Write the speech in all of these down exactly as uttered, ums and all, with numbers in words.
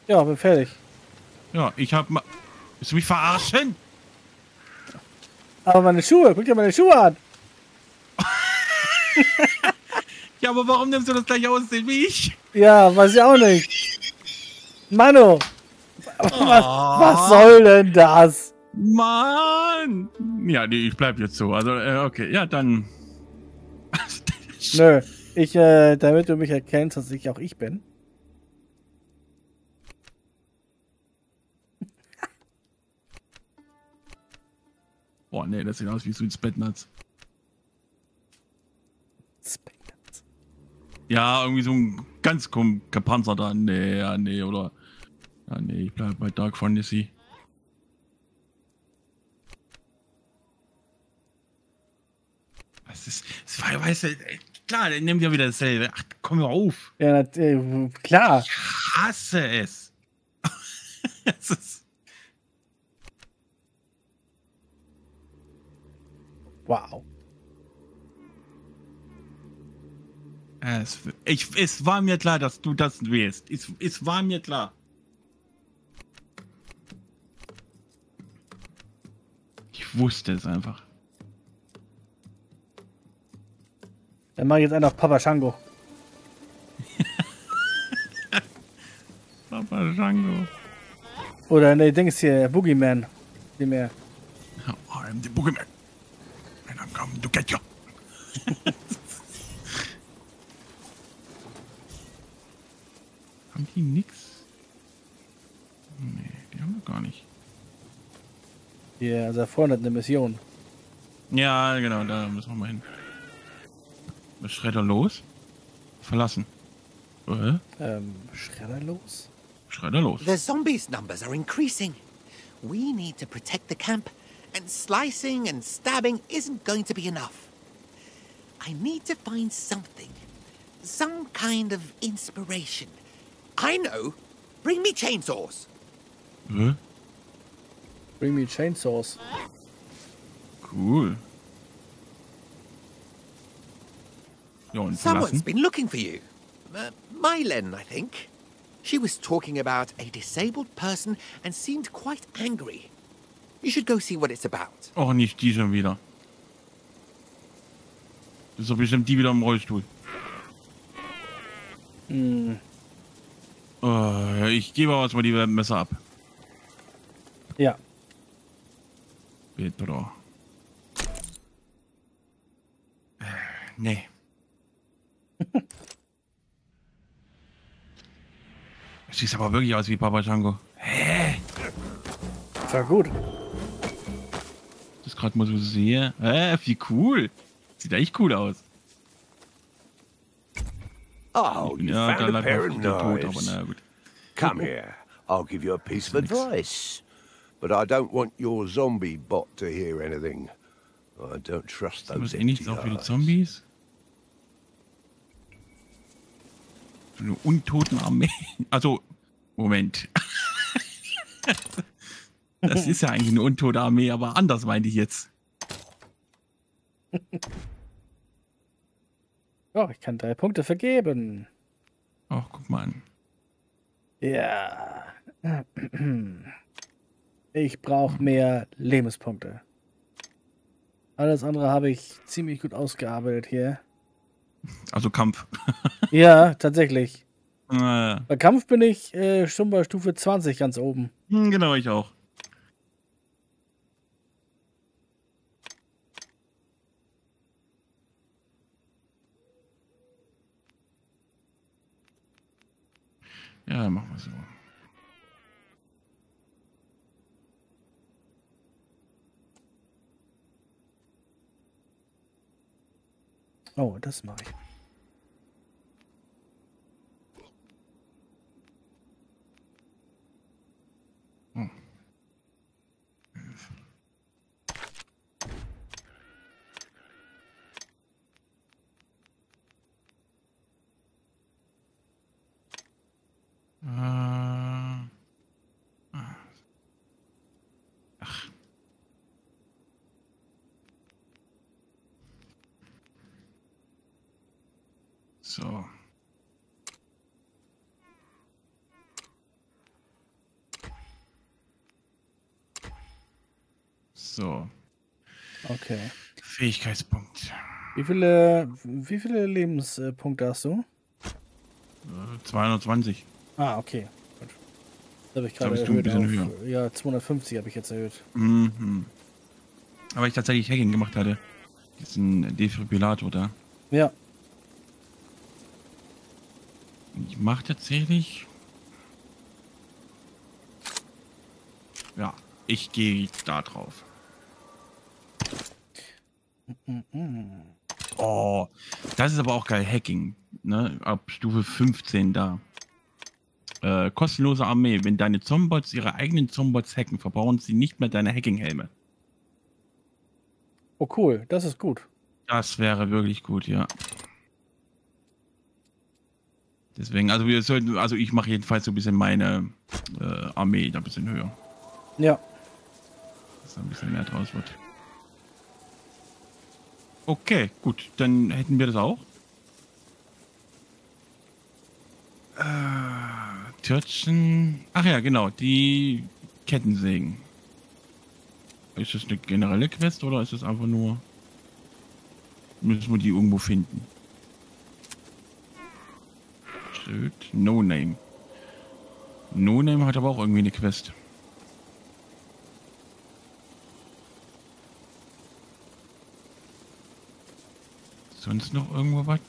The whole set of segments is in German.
Ja, bin fertig. Ja, ich hab mal... Willst du mich verarschen? Aber meine Schuhe, guck dir meine Schuhe an. Ja, aber warum nimmst du das gleich aussehen wie ich? Ja, weiß ich auch nicht. Mano, was, was soll denn das? Mann! Ja, nee, ich bleib jetzt so. Also, äh, okay, ja, dann... Nö, ich, äh, damit du mich erkennst, dass ich auch ich bin. Boah, nee, das sieht aus wie so ein Spetnaz. Spetnaz. Ja, irgendwie so ein ganz gepanzerter. Nee, ja, nee, oder... Ja, nee, ich bleib bei Dark Fantasy. Das ist... Das war, weißt du, klar, dann nehmen wir wieder dasselbe. Ach, komm mal auf. Ja, das, äh, klar. Ich hasse es. Es ist... Wow. Es, ich, es war mir klar, dass du das wählst. Es, es war mir klar. Ich wusste es einfach. Dann mache ich jetzt einen auf Papa Shango. Papa Shango. Oder ne, Dings hier, Boogeyman. Wie mehr. Oh, I'm the Boogeyman. And I'm coming to get you. Haben die nix? Nee, die haben wir gar nicht. Ja, yeah, also vorne hat eine Mission. Ja, genau, da müssen wir mal hin. Was Schredder los? Verlassen. Äh? Ähm, Schredder los? Schredder los. The zombies' numbers are increasing. We need to protect the camp, and slicing and stabbing isn't going to be enough. I need to find something. Some kind of inspiration. I know. Bring me chainsaws. Hä? Bring me chainsaws. Cool. Ja, und Someone's verlassen? been looking for you. Uh, Mylen, I think. She was talking about a disabled person and seemed quite angry. You should go see what it's about. Oh, nicht die schon wieder. Das ist doch bestimmt die wieder im Rollstuhl. Hm. Oh, ich gebe aber mal die Messer ab. Ja. Bitte. Äh, nee. Sieht aber wirklich aus wie Papa Shango. Hä? Das war gut. Das gerade mal so sehe. Hä, wie cool. Sieht echt cool aus. Oh, you Ja, da found a lag pair noch of der Tod, aber knives. naja, gut. Come here. I'll give you a piece of Nix. advice. But I don't want your zombie bot to hear anything. I don't trust Das those ist eh nichts empty auch für die eyes. Zombies. So eine Untotenarmee. Also, Moment. Das ist ja eigentlich eine untote Armee, aber anders meinte ich jetzt. Oh, ich kann drei Punkte vergeben. Ach, guck mal an. Ja. Ich brauche mehr Lebenspunkte. Alles andere habe ich ziemlich gut ausgearbeitet hier. Also Kampf. Ja, tatsächlich. Äh, Bei Kampf bin ich äh, schon bei Stufe zwanzig ganz oben. hm, genau, ich auch. Ja, machen wir so. Oh, das mache ich. Hm. Äh, ach. So. So. Okay. Fähigkeitspunkt. Wie viele, wie viele Lebenspunkte hast du? Äh, zweihundertzwanzig. Ah, okay. Gut. Das habe ich Da gerade bist du ein erhöht bisschen auf, ja, zweihundertfünfzig habe ich jetzt erhöht. Mhm. Aber ich tatsächlich Hacking gemacht hatte. Diesen Defibrillator da. Ja. Ich mache tatsächlich... Ja, ich gehe da drauf. Oh, das ist aber auch geil. Hacking. Ne? Ab Stufe fünfzehn da. Äh, kostenlose Armee. Wenn deine Zombots ihre eigenen Zombots hacken, verbauen sie nicht mehr deine Hacking-Helme. Oh, cool. Das ist gut. Das wäre wirklich gut, ja. Deswegen, also wir sollten, also ich mache jedenfalls so ein bisschen meine äh, Armee da ein bisschen höher. Ja. Dass da ein bisschen mehr draus wird. Okay, gut, dann hätten wir das auch. Äh, Törtchen. Ach ja, genau, die Kettensägen. Ist das eine generelle Quest oder ist das einfach nur... Müssen wir die irgendwo finden? No Name. No Name hat aber auch irgendwie eine Quest. Sonst noch irgendwo was?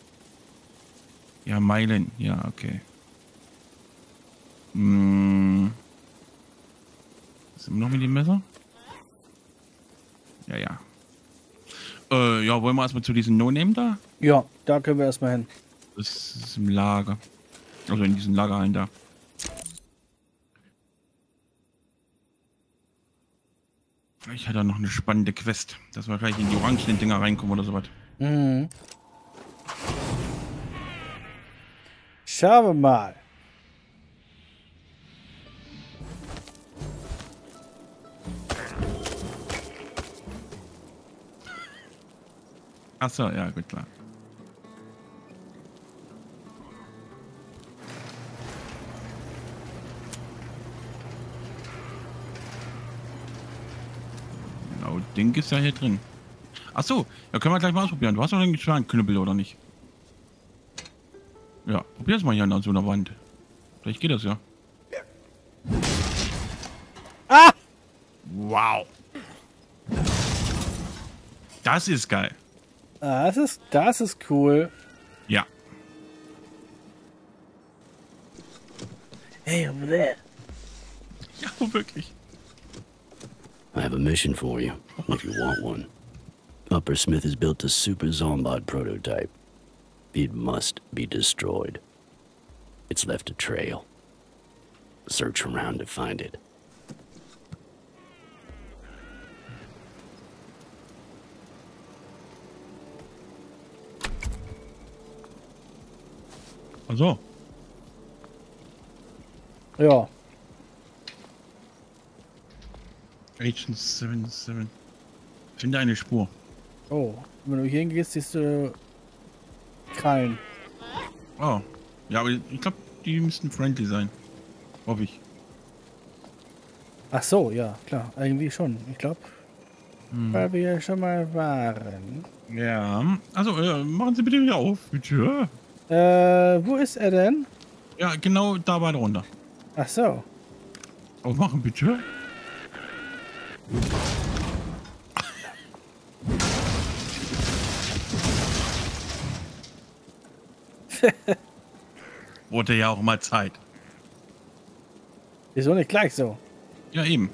Ja, Meilen. Ja, okay. Hm. Sind wir noch mit dem Messer? Ja, ja. Äh, ja, wollen wir erstmal zu diesem No-Name da? Ja, da können wir erstmal hin. Das ist im Lager. Also in diesen Lagerhallen da. Ich hatte noch eine spannende Quest, dass wir gleich in die orangenen Dinger reinkommen oder sowas. Mhm. Schauen wir mal. Achso, ja, gut, klar. Genau, Ding ist ja hier drin. Achso, ja, können wir gleich mal ausprobieren. Du hast doch einen Schwanknüppel, oder nicht? Ja, probier es mal hier an so einer Wand. Vielleicht geht das ja. Ah! Wow. Das ist geil. Das ist, das ist cool. Ja. Hey, over there. Ja, wirklich. I have a mission for you, if you want one. Upper Smith has built a super Zombot prototype. It must be destroyed. It's left a trail. Search around to find it. Also. Ja. Agent sieben sieben. Finde eine Spur. Oh, wenn du hier hingehst, siehst du Krallen. Oh. Ja, aber ich glaube, die müssten friendly sein. Hoffe ich. Ach so, ja, klar. Irgendwie schon. Ich glaube, hm. weil wir ja schon mal waren. Ja. Also, äh, machen Sie bitte wieder auf, bitte. Äh, wo ist er denn? Ja, genau da weiter runter. Ach so. Aufmachen, bitte. Wurde ja auch mal Zeit. Wieso nicht gleich so? Ja, eben.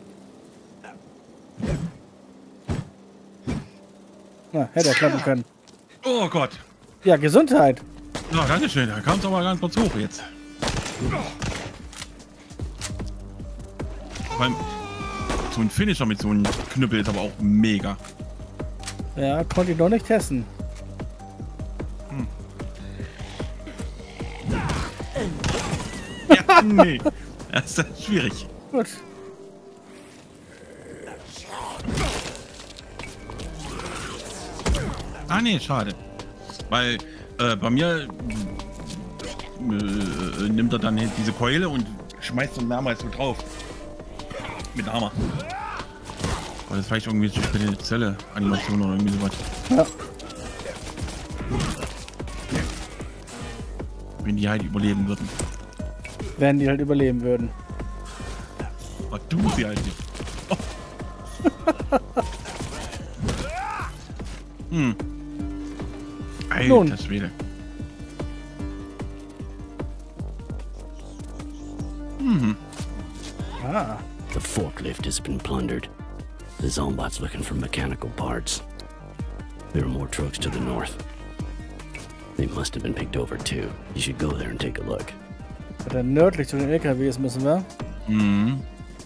Na, hätte er klappen können. Oh Gott. Ja, Gesundheit. Na, danke schön. Da kam es aber ganz kurz hoch jetzt. Weil so ein Finisher mit so einem Knüppel ist aber auch mega. Ja, konnte ich noch nicht testen. Hm. Ja, nee. Das ist schwierig. Gut. Ah, nee, schade. Weil äh, bei mir äh, nimmt er dann diese Keule und schmeißt dann mehrmals so drauf. Mit Hammer. Oder vielleicht irgendwie so spezielle Animation oder irgendwie sowas. Ja. Wenn die halt überleben würden. Wenn die halt überleben würden. Aber du sie halt nicht. Oh. hm. Nun. Alter Schwede. Mhm. Ah. The forklift has been plundered. The Zombot's looking for mechanical parts. There are more trucks to the north. They must have been picked over too. You should go there and take a look. Weiter nördlich zu den L K Ws müssen wir. Mhm.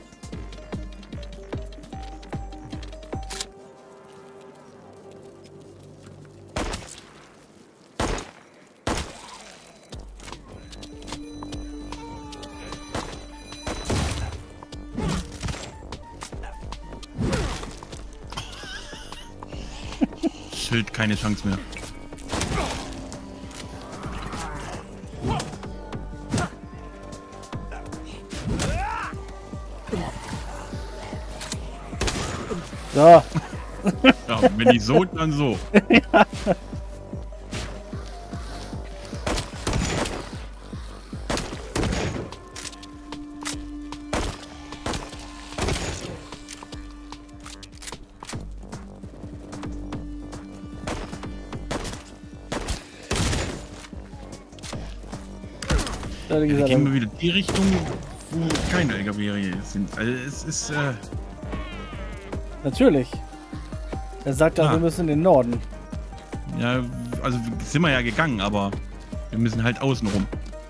Schild, keine Chance mehr. So. Ja, wenn nicht so, dann so. Ja. Da Jetzt gesagt, gehen wir wieder die Richtung, wo keine L K W sind. Also es ist, äh, natürlich. Er sagt auch, Ah. wir müssen in den Norden. ja, also sind wir ja gegangen, aber wir müssen halt außen rum.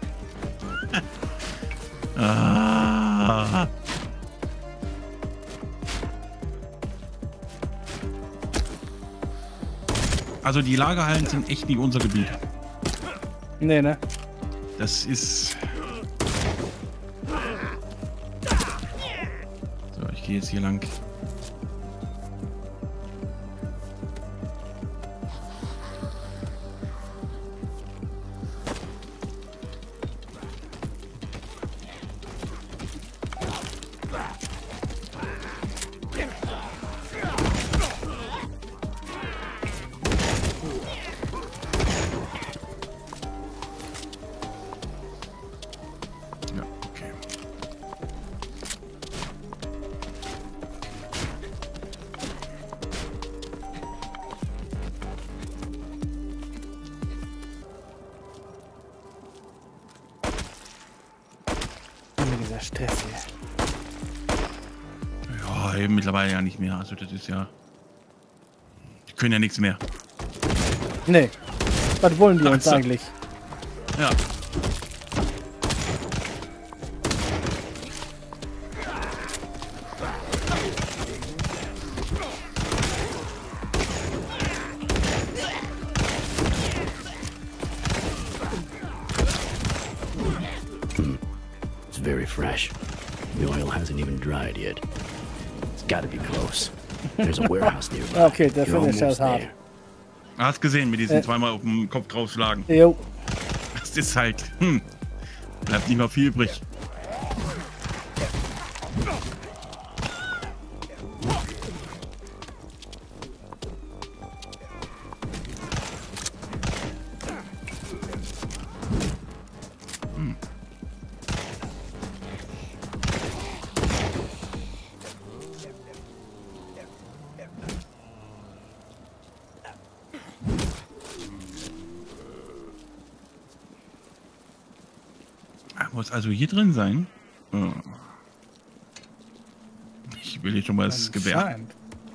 ah. Also die Lagerhallen sind echt nicht unser Gebiet. Nee, ne? Das ist... So, ich gehe jetzt hier lang. Ja, okay. Immer dieser Stress hier. Ja, eben mittlerweile ja nicht mehr. Also das ist ja... Die können ja nichts mehr. Nee. Was wollen die uns Ach so. eigentlich? Ja. It's very fresh. The oil hasn't even dried yet. It's got to be close. There's a warehouse nearby. Okay, der You're Finish ist almost hart. there. Hast gesehen, mit diesen Äh. zweimal auf dem Kopf draufschlagen. Jo. Das ist halt... Hm. Bleibt nicht mehr viel übrig. Muss also hier drin sein. Oh. Ich will hier schon mal das Gewehr. Anscheinend.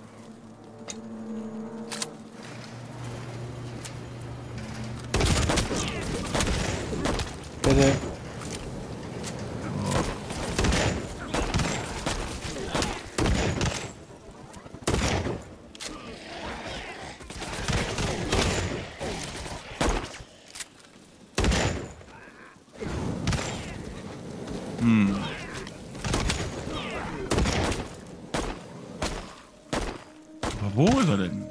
Bitte. Hm. Aber wo ist er denn?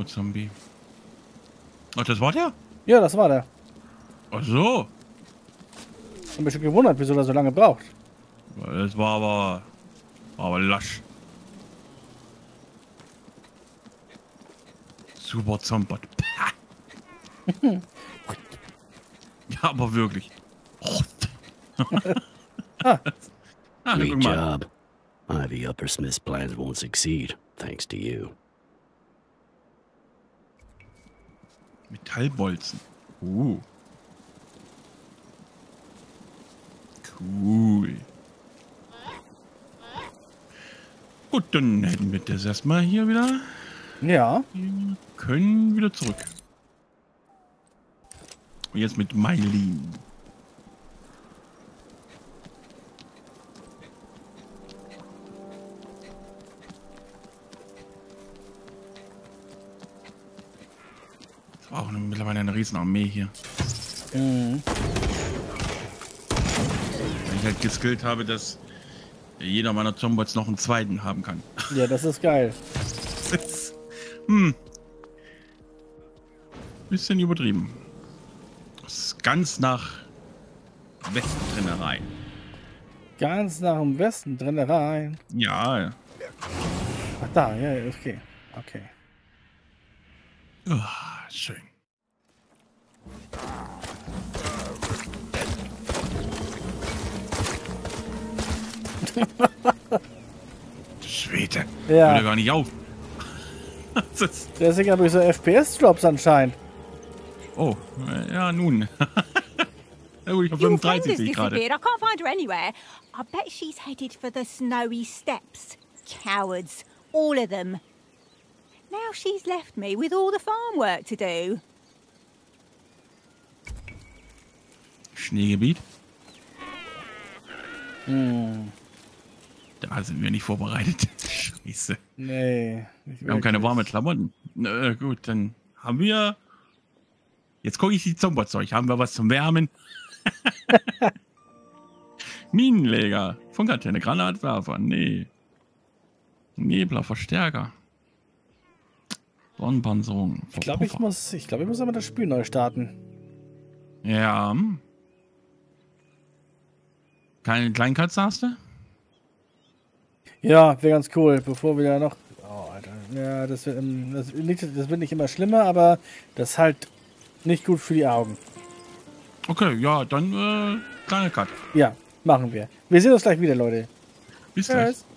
Turbo-Zombie. Ach, das war der? Ja, das war der. Ach so. Ich bin mich schon gewundert, wieso er so lange braucht. Das war aber... War aber lasch. Super Zombot. Ja, aber wirklich. Ah. Ah, Great guck mal. job. Ivy Uppersmith's plans won't succeed, thanks to you. Metallbolzen. Uh. Cool. Gut, dann hätten wir das erstmal hier wieder. Ja. Wir können wieder zurück. Und jetzt mit Mylene. Das war auch eine, mittlerweile eine Riesenarmee hier. Mhm. Wenn ich halt geskillt habe, dass jeder meiner Zombots noch einen zweiten haben kann. Ja, das ist geil. Das ist, hm. Bisschen übertrieben. Das ist ganz nach Westen drin rein. Ganz nach dem Westen drin rein. Ja. Ach da, ja, okay. Okay. Oh, schön. Schwede. Ja. Hört ja gar nicht auf. Das ist, Deswegen habe ich so F P S-Drops anscheinend. oh, ja nun. Na gut, ich habe Your friend fünfunddreißig has sehe ich gerade. disappeared. I can't find her anywhere. I bet she's headed for the snowy steppes. Cowards. All of them. Now she's left me with all the farm work to do. Schneegebiet. Hm. Da sind wir nicht vorbereitet. Scheiße. Nee. nicht Wir haben keine wirklich. warme Klamotten. Na gut, dann haben wir... Jetzt gucke ich die Zombozeug. Haben wir was zum Wärmen? Minenleger. Funkertenne. Granatwerfer. Nee. Nebler. Verstärker. Sonnenpanzerung. Ich glaube, ich muss, ich glaube, ich muss aber das Spiel neu starten. Ja. Keine Kleinkatze hast du? Ja, wäre ganz cool, bevor wir da noch... Oh, Alter. Ja, das wird, ähm, das, nicht, das wird nicht immer schlimmer, aber das ist halt nicht gut für die Augen. Okay, ja, dann äh, kleine Cut. Ja, machen wir. Wir sehen uns gleich wieder, Leute. Bis gleich. Tschüss.